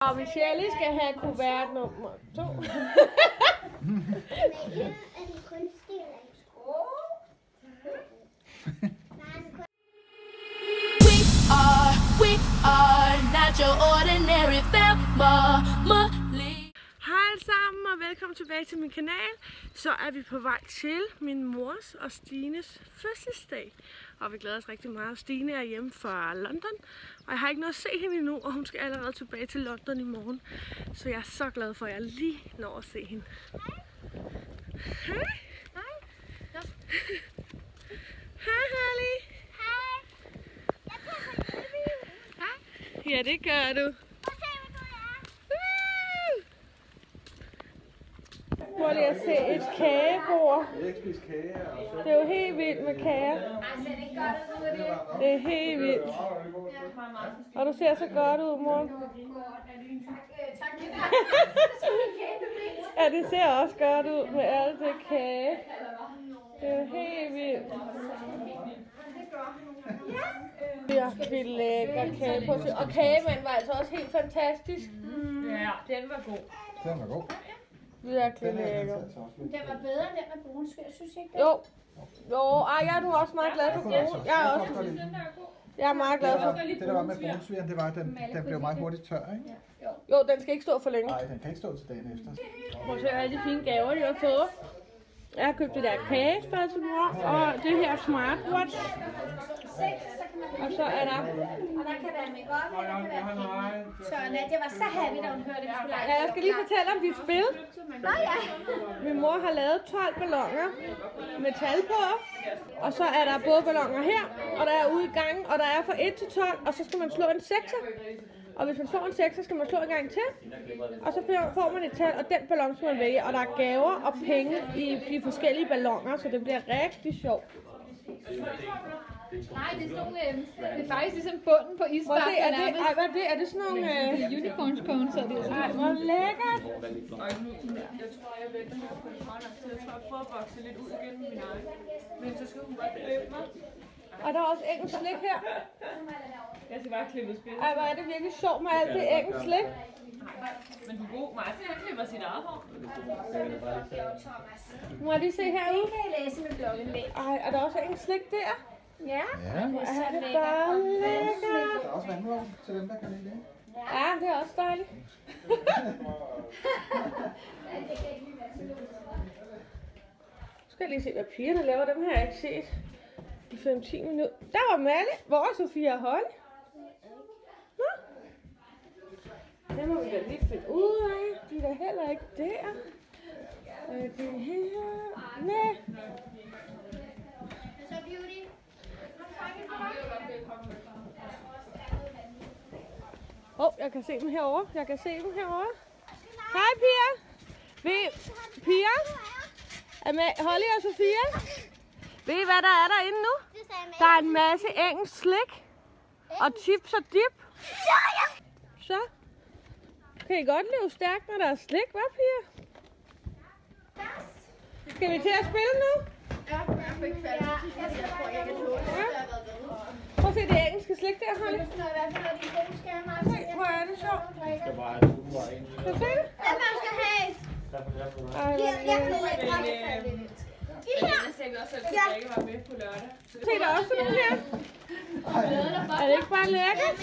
Og Michelle skal have kuvert nummer 2. We are not your ordinary family. Hej alle sammen og velkommen tilbage til min kanal. Så er vi på vej til min mors og Stines fødselsdag. Og vi glæder os rigtig meget. Stine er hjemme fra London, og jeg har ikke nået at se hende endnu, og hun skal allerede tilbage til London i morgen. Så jeg er så glad for, at jeg lige når at se hende. Hej. Hej. Hej, Holly. Hej. Jeg tager på interview. Hej. Ja, det gør du. Prøv lige at se et kagebord. Det er jo helt vildt med kager. Det er helt vildt. Og du ser så godt ud, mor. Ja, det ser også godt ud med alt det kage. Det er jo helt vildt. Virkelig lækker kage på. Og kagemanden var altså også helt fantastisk. Ja, den var god. Den var god. Virkelig lækker. Den var bedre end den med brunsvær, synes jeg ikke? Jo, jeg er nu også meget glad for brun. Jeg er meget glad for. Det der var med brunsvigeren, det var, at den blev meget hurtigt tør, ikke? Jo, den skal ikke stå for længe. Nej, den kan ikke stå til dagen efter. Prøv at se alle de fine gaver, jeg har fået. Jeg har købt det der kagespad til mor, og det her smartwatch. Og så er der... Og der kan være make-up, og der kan være penge. Så Nadia var så happy, da hun hørte, at vi skulle lege. Ja, jeg skal lige fortælle om dit spil. Nå ja. Min mor har lavet 12 balloner med tal på. Og så er der både balloner her, og der er ude i gangen, og der er fra 1 til 12, og så skal man slå en 6'er. Og hvis man slår en 6'er, skal man slå en gang til. Og så får man et tal, og den ballon skal man vælge. Og der er gaver og penge i de forskellige balloner, så det bliver rigtig sjovt. Nej, det er sådan nogle, det er faktisk ligesom bunden på isbakken. Hvad er det? Er det sådan nogle... unicorns cones, er det jo. Ej, hvor lækkert! Jeg tror, jeg venter med at få det hånd, så jeg tror, jeg prøver at vokse lidt ud igen med min egen. Men så skal hun bare klippe mig. Og der er også engelsk slik her. Jeg skal bare klippe spil. Ej, hvor er det virkelig sjovt med alt det engelsk slik. Men du er god. Martin, han klipper sit eget hår. Må jeg lige se herude? Det kan jeg læse med blogindlæg. Ej, er der også engelsk slik der? Ja. Hvor er det bare lækkert. Der er også vandvågen til dem, der kan lide det. Ja, det er også dejligt. Nu skal jeg lige se, hvad pigerne laver. Dem har jeg ikke set i 5-10 minutter. Der var Malle. Hvor er Sofia og Holly? Nå? Det må vi da lige finde ud af. De er da heller ikke der. De er her. Næh. Så beauty. Jeg kan se dem herovre. Hej, piger. Piger? Holly og Sofia? Ved I, hvad der er derinde nu? Der er en masse engelsk slik. Og chips og dip. Så kan I godt leve stærkt, når der er slik, hva' piger? Skal vi til at spille nu? Prøv at se det engelske slik der, Holly. Hvor er det sjovt. Kan du se det? Hvem skal have? Ej, hvor se der også sådan nogle her. Er det ikke bare lækkert?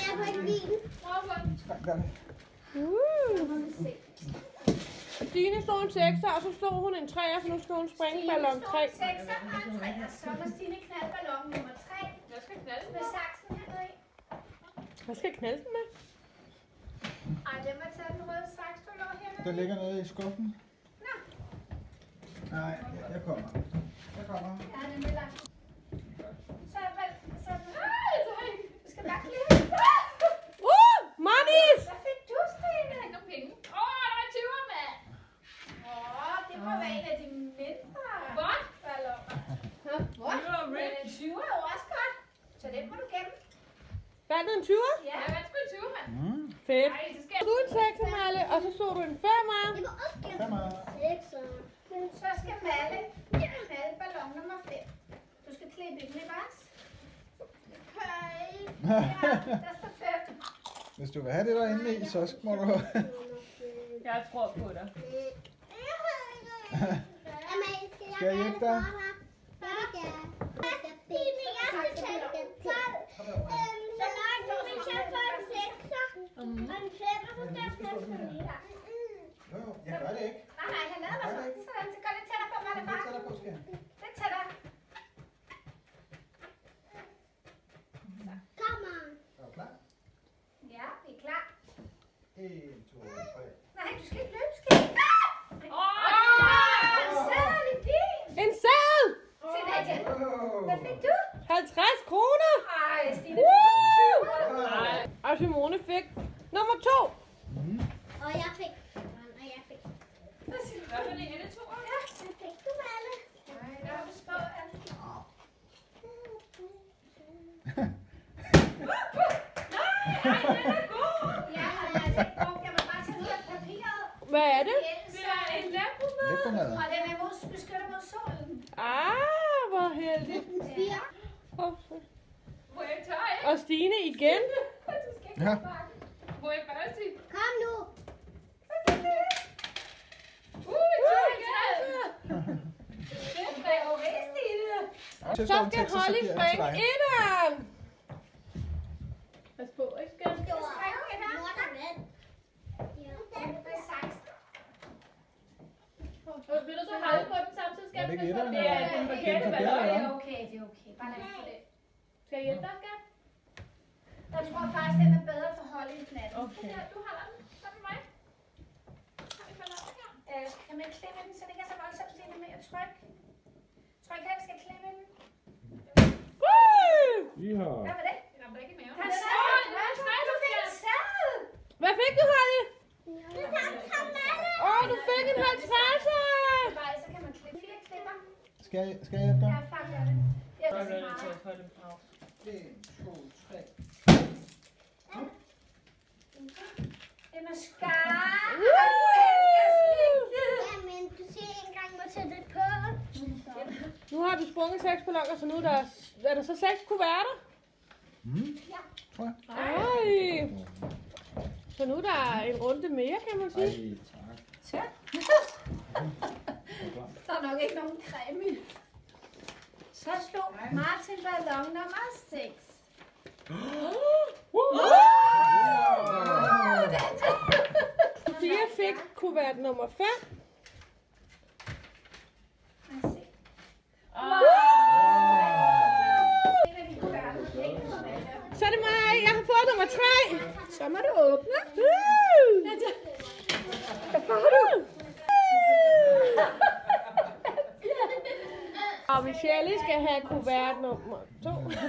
Stine slog en 6'er, og så slog hun en 3'er, så nu skal hun springe ballon 3. 6'er og en 3'er, så må Stine knalde ballon nummer 3. Jeg skal knalde med saksen hernede i. Hvad skal jeg knalde den med? Ej, den må tage den røde saks, du lå hernede. Den ligger nede i skuffen. Nå. Nej, jeg kommer. Ja, den er lagt. Så du skal bare klippe. Money! Hvad fik du, Stine? nogle penge. Der er 20'er, mand. Det må være en af de mindre What? balloner. What? Men en 20'er er jo også godt, så det må du gemme. Vandet en 20'er? Ja. Jeg vandt sgu en 20'er, mand. Fedt. Ej, så skal jeg... Du en 6'er, Malle, og så så du en 5'er. Det må også gemme. 6'er. Så skal Malle knalde ballon nummer 5. Du skal klippe den i bas. Okay. Ja, der står 5. Hvis du vil have det derinde i, så må du... Jeg tror på dig. Skal jeg hjælpe dig? Jo, jeg gør det ikke. Nej, han lader mig sådan. Sådan, så går lidt tættere på mig, det Lidt tættere på, skal jeg. Lidt tættere. Kom on. Er du klar? Ja, vi er klar. 1, 2, 3. Nej, du skal ikke løbe, skal ikke. En sædel i din. En sæd! Se, Nadia. Hvad fik du? 50 kroner! Ej, Stine. Og Simone fik nummer 2. Og jeg fik. Og jeg fik. Hvad var det ene, to? Ja, hvad fik du, Malle? Nej, der har du spået, Anne. Ja, altså ikke brugt. Jeg må bare tage ud af papiret. Hvad er det? Det er en lærbomad. Læbomad. Og den er beskyttet mod solen. Ah, hvor heldigt. 4. Må jeg tage Og Stine igen. Ja. Må jeg bare sige? Kom nu. Så skal Holly springe etteren. Pas på, ikke skal? Vil du så holde på den samtidig? Er det ikke etteren? Det er den forkerte forkerte, ballon. ja. Det er okay, det er okay. Bare lad mig få det. Skal jeg hjælpe dig, Skat? Jeg tror faktisk, den er bedre for Holly end natten. Okay. Du holder den. Så med mig. Har vi ballonen her? Kan man klemme den, så det ikke er så voldsomt, Stine, med at trykke? Tror ikke, at vi skal klemme den? Hvad var det? Jeg rammer ikke i maven. Han sad! Du fik en sæd! Hvad fik du, Holly? Det samme som Malle! Du fik en 50'er. Nej, så kan man klippe 4 klipper. Skal jeg hjælpe dig? Ja, fuck, gør det. Jeg vil sige meget. Hold en pause. 1, 2, 3. Den er skarp. Jamen, du siger ikke engang, må sætte det på. Nu har vi sprunget 6 balloner, så nu er der så 6 kuverter. Tror jeg. Ej. Så nu er der en runde mere, kan man sige. Tak. Der er nok ikke nogen creme i. Så slog Martin ballon nummer 6. Sofia fik kuvert nummer 5. Så er det mig. Jeg har fået nummer 3. Så må du åbne. Hvad får du? Og Michelle skal have kuvert nummer 2.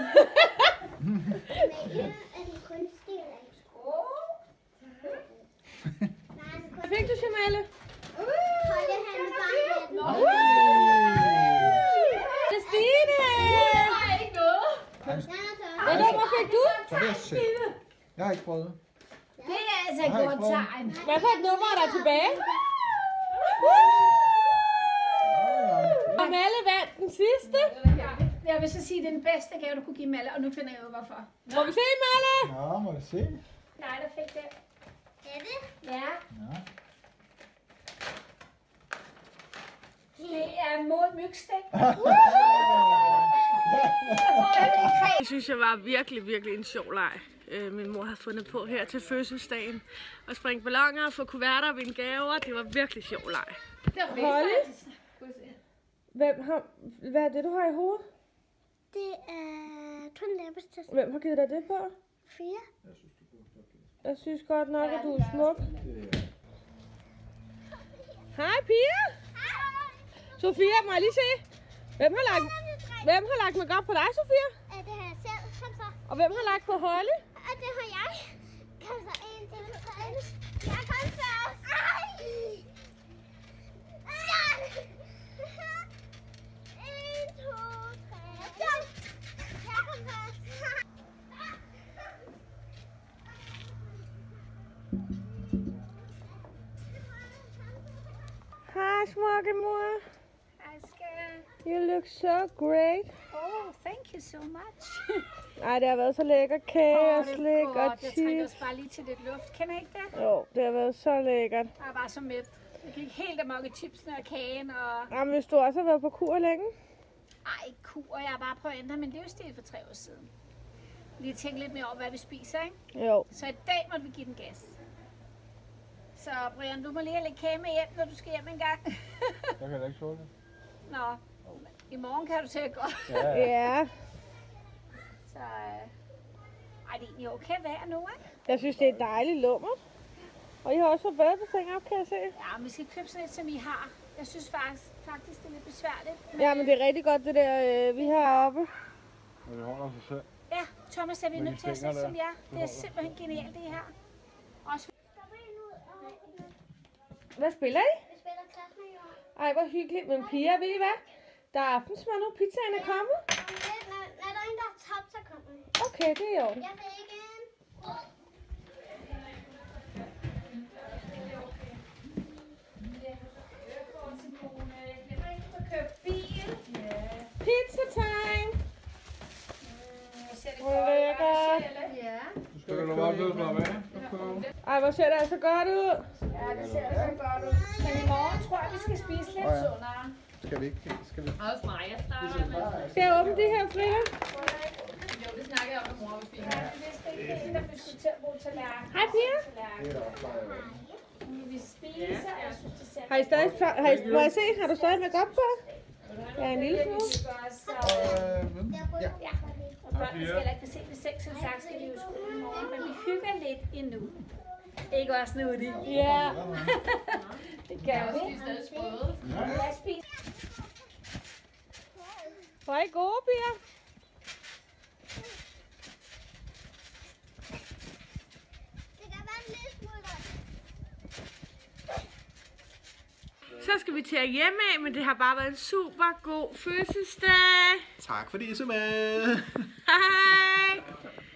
Hvad fik du, Jamale? Det er Stine! Hvad nummer fik du? Så det er 6. Jeg har ikke prøvet. Det er altså et godt tegn. Hvad for et nummer er der tilbage? Og Malle vandt den sidste. Jeg vil så sige, at det er den bedste gave, du kunne give Malle, og nu finder jeg ud, hvorfor. Må vi se, Malle? Nå, må vi se. Nej, der fik det. Er det? Ja. Ja. Det er mod mygstik. Det synes jeg var virkelig en sjov leg. Min mor har fundet på her til fødselsdagen. At springe balloner og få kuverter og vinde gaver. Det var virkelig sjov leg. Holly? Hvad er det, du har i hovedet? Det er kun læbestift. Hvem har givet dig det på? 4. Jeg synes godt nok, at du er smuk. Hej, Pia. Sofia, må jeg lige se? Hvem har lagt makeup på dig, Sofia? Det har jeg selv. Kom så. Og hvem har lagt på Holly? Det har jeg. Kom så. 1, 2, 3. Jeg kom først. Ej! 1, 2, 3. Jeg kom først. Hi, smukke mor. I scared. You look so great. Oh, thank you so much. Ej, det har været så lækker kage og det er slik godt. og Jeg trænger chips. også bare lige til lidt luft. Kender I ikke det? Jo, det har været så lækkert. Jeg er bare så mæt. Jeg gik helt amok i chipsene og kagen og... Jamen, hvis du også har været på kur længe. Ej, ikke kur. Jeg er bare på at ændre min livsstil for 3 år siden. Lige tænke lidt mere over, hvad vi spiser, ikke? Jo. Så i dag måtte vi give den gas. Så Brian, du må lige have lidt kage med hjem, når du skal hjem en gang. Jeg kan da ikke tåle det. Nå, i morgen kan du sikkert godt. Ja. Så ej, det er egentlig okay vejr nu, ikke? Jeg synes, det er dejligt lummert. Og I har også fået badebassin op, kan jeg se. Ja, men vi skal købe sådan et, som I har. Jeg synes faktisk det er lidt besværligt. Ja, men det er rigtig godt, det der, vi har oppe. Og det holder sig selv. Ja, Thomas, er vi Med nødt de til at se stænger som der. jer. Det er simpelthen genialt, det her. Også Hvad spiller I? vi spiller klassemager. Ej, hvor hyggeligt. Men piger, ved I hvad? Der er aftensmad nu. Pizzaen er kommet. Når der er en, der er top, så kommer den. Okay, det er i orden. Jeg vil igen. Pizza time. Lækkert. Ja. Du skal da lade være med at slappe af. Ej, hvor ser det altså godt ud. Ja, det ser så godt ud. Men i morgen tror jeg, vi skal spise lidt sundere. Skal vi ikke? Skal vi? Også mig, jeg starter med. Skal jeg åbne de her, Frida? Jo, det snakkede jeg om, at mor vil spise. Ja, hvis det ikke er en, der vi skulle til at bruge tallerken. Hej, piger. Vi spiser, og jeg synes, det ser Har I stadig, må jeg se, har du stadig make op på? Ja, en lille smule. Ja. Og børnene skal heller ikke for sent ved 6, som sagt, skal de jo i skole i morgen. Men vi hygger lidt endnu. Ikke også nu, det? Ja. Det gør vi. De er stadig sprøde. Jeg spiser. Hvor er I gode, piger? Så skal vi til at hjemme af, men det har bare været en super god fødselsdag. Tak fordi I så med. Hej.